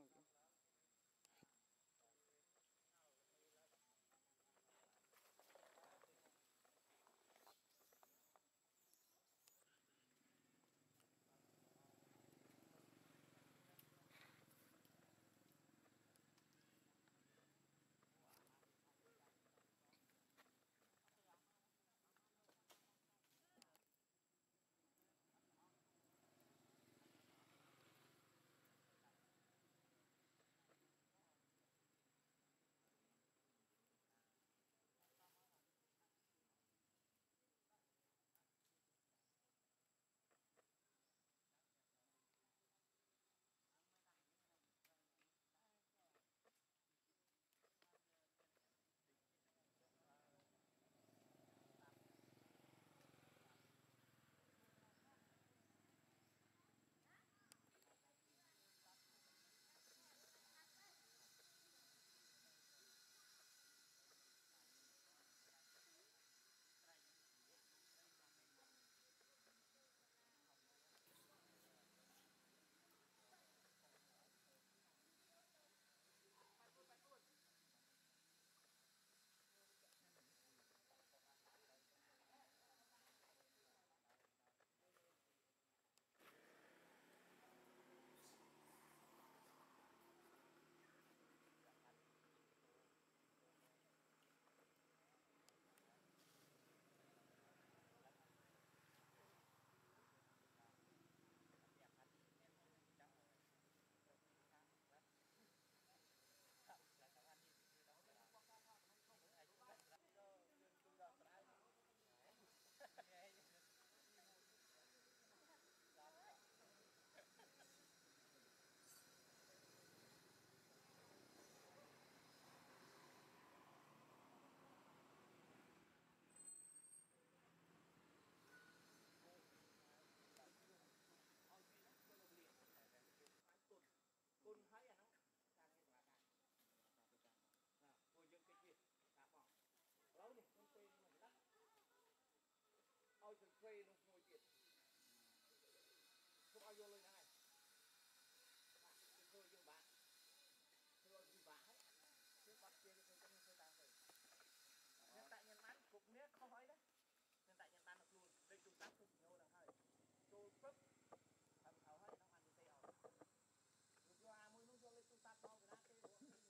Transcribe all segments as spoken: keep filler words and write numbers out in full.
Côn thấy à nó càng như quả càng à cô dương cái gì đã bỏ lâu đi con tê mình lắc ôi từ quê nó ngồi chuyện không ai vô lên này cái cơ dương bạn cơ dương bạn hết cái bắt kia cái cơ cơ tao rồi nên tại nhân bán cục nét không hỏi đấy nên tại nhân bán được luôn đây chúng ta không nhau là hơi trôiปึ๊บthằng thảo hết nó ăn cái tèo qua mới nó cho lên chúng ta to cái đá cái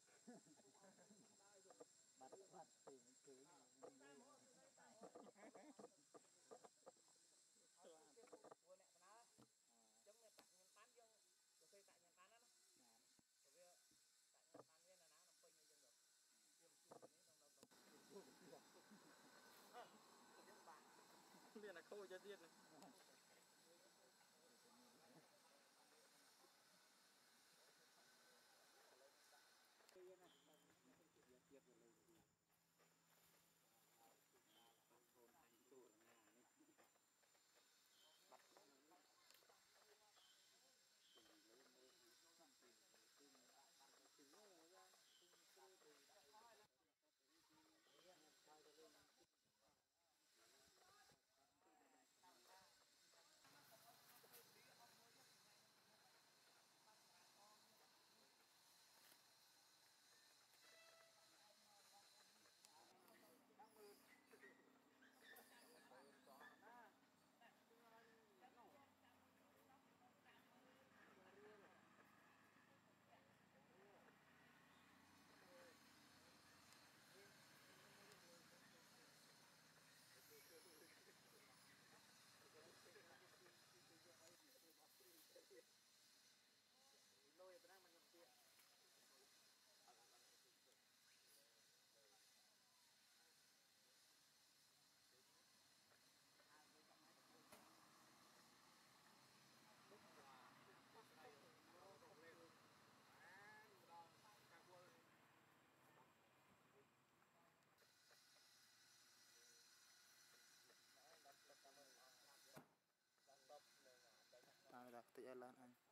bắt bắt thì mình cứ vừa nè nó giống như tại nhân bán vô rồi xây tại nhân bán đó nó rồi bây giờ tại nhân bán với là nó nó phơi như dân được nhưng mà chưa đến đâu đâu liền là khôi cho tiên này đây này tiếp rồi lên thôn thành tụ nhà này bắt lôi cái đang mình tiền à, đã tự lên anh